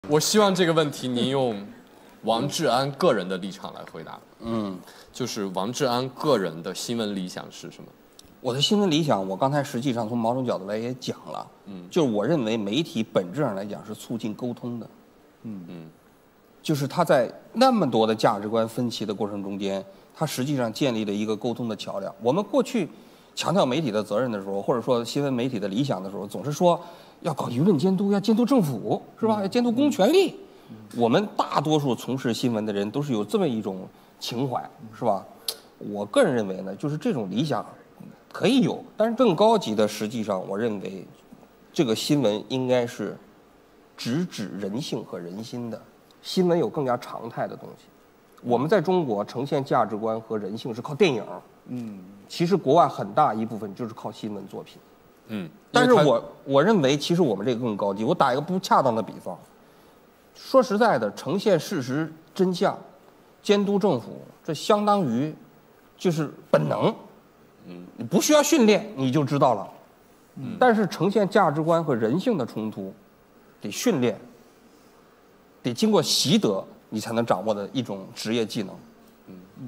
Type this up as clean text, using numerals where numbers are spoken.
我希望这个问题您用王志安个人的立场来回答。就是王志安个人的新闻理想是什么？ 我的新闻理想，我刚才实际上从某种角度来也讲了，就是我认为媒体本质上来讲是促进沟通的，就是他在那么多的价值观分歧的过程中间，他实际上建立了一个沟通的桥梁。我们过去强调媒体的责任的时候，或者说新闻媒体的理想的时候，总是说要搞舆论监督，要监督政府，是吧？要监督公权力。我们大多数从事新闻的人都是有这么一种情怀，是吧？我个人认为呢，就是这种理想可以有，但是更高级的，实际上我认为，这个新闻应该是直指人性和人心的。新闻有更加常态的东西。我们在中国呈现价值观和人性是靠电影，其实国外很大一部分就是靠新闻作品，但是我认为其实我们这个更高级。我打一个不恰当的比方，说实在的，呈现事实真相，监督政府，这相当于就是本能，你不需要训练你就知道了，但是呈现价值观和人性的冲突，得训练，得经过习得，你才能掌握的一种职业技能。